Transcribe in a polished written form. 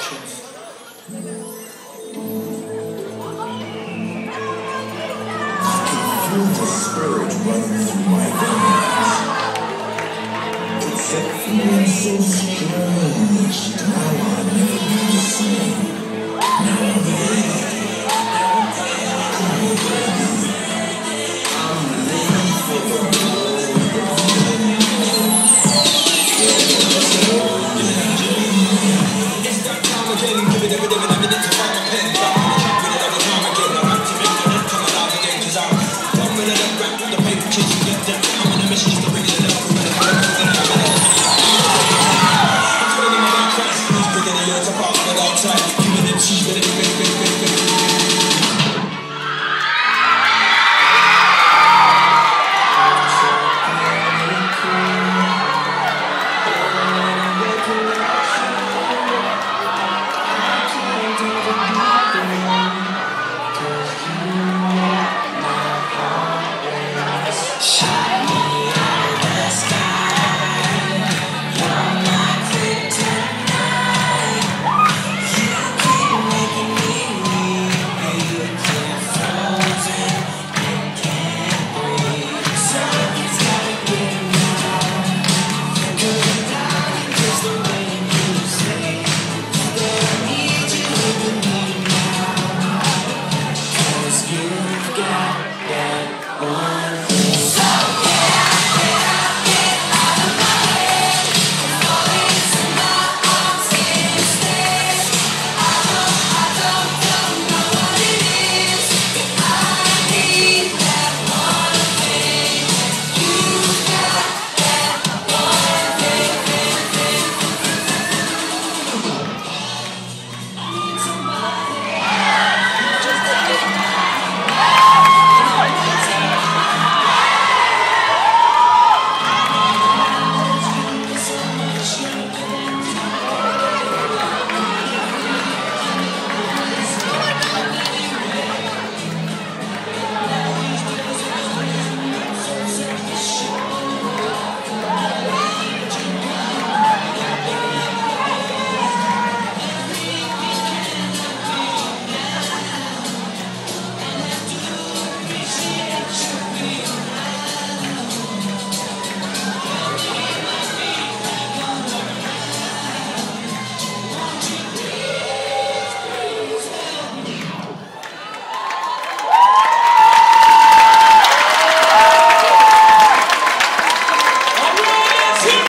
Feel the spirit running through my veins. It's a feeling so strange. Now I'll never be the same. Now I'm ready. I'm living for the it's that time again. Give it a minute to find my pen. I'm with it every time again. I'm activating it, come alive again. Cause I'm one minute of rap, the paper chasing get them. I'm on a mission just to